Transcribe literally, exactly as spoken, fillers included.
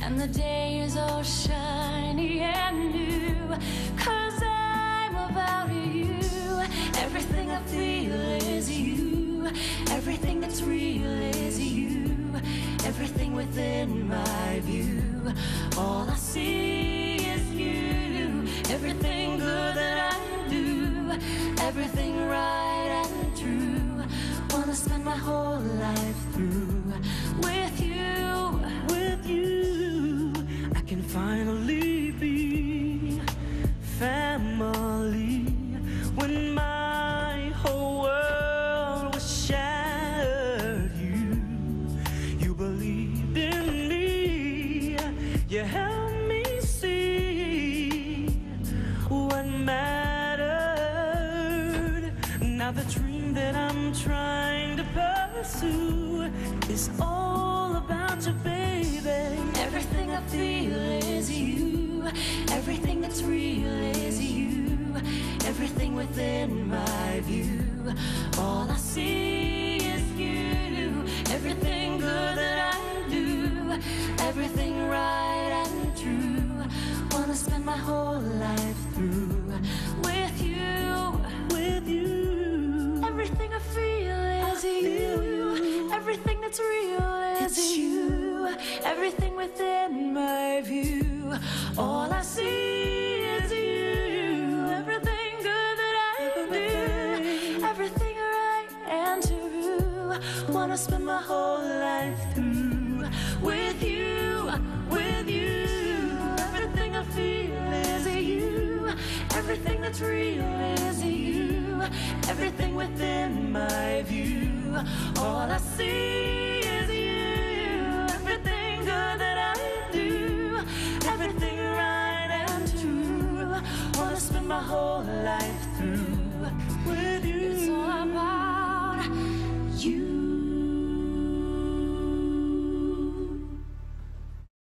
and the day is all shiny and new. Cause I'm about you. Everything I feel is you. Everything that's real is you. Everything within my view. All I see is you. Everything good that I do, everything right and true. Wanna spend my whole life through with you, with you. I can finally be family when my whole world was shattered. You, you believed in me. You helped me see what mattered. Now the dream that I'm trying to pursue is all about you, baby. Everything I feel is you. Everything that's real is you. Everything within my view. All I see is you. Everything good that I do, everything right and true. Wanna spend my whole life through with you, with you. Everything I feel is you. Everything that's real is you. Everything within my view. All I see is you. Everything good that I do, everything right and true. Wanna spend my whole life through with you, with you. Everything I feel is you. Everything that's real is you. Everything within my view. All I see